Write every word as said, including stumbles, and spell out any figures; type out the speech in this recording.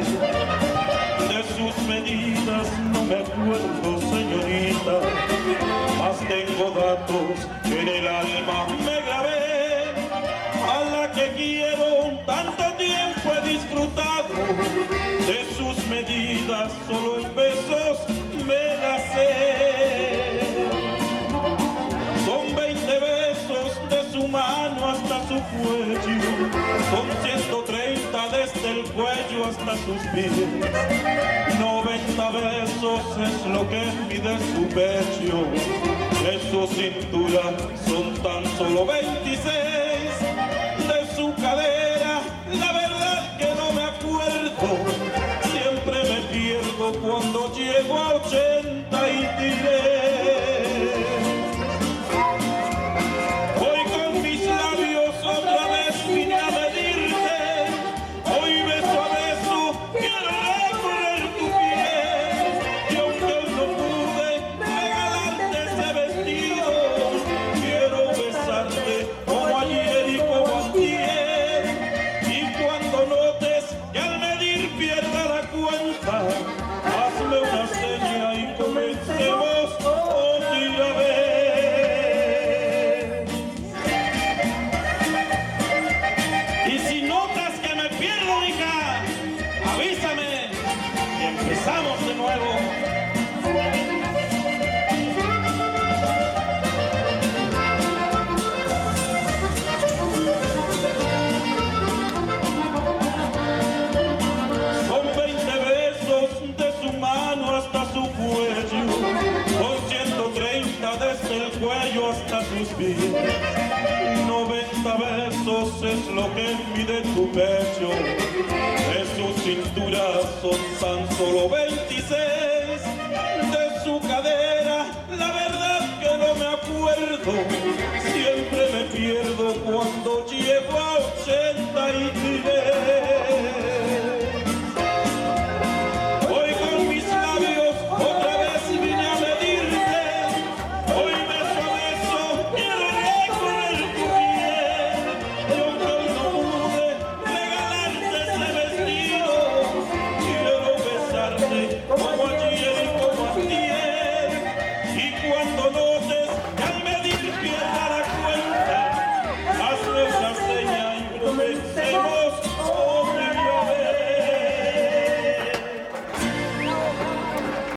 De sus medidas no me acuerdo, señorita, mas tengo datos que en el alma me grabé. A la que quiero tanto tiempo he disfrutado, de sus medidas solo en besos me la sé. Son veinte besos de su mano hasta su cuello, son ciento treinta desde el cuello hasta sus pies. noventa besos es lo que mide su pecho, de su cintura son tan solo veintiséis. De su cadera, la verdad que no me acuerdo, siempre me pierdo cuando llego a ochenta y tres. Hoy con mis labios otra vez vine a medirte, hoy beso a beso quiero recorrer tu piel, y aunque hoy no pude regalarte ese vestido, quiero besarte como ayer y como antier. Y cuando notes que al medir pierda la cuenta, hazme una seña y comencemos otra vez. Y si notas que me pierdo, hija, avísame y empezamos de nuevo. Son veinte besos de su mano hasta su cuello, son ciento treinta desde el cuello hasta sus pies. noventa besos es lo que mide tu pecho, de su cintura son tan solo veintiséis. De su cadera, la verdad que no me acuerdo,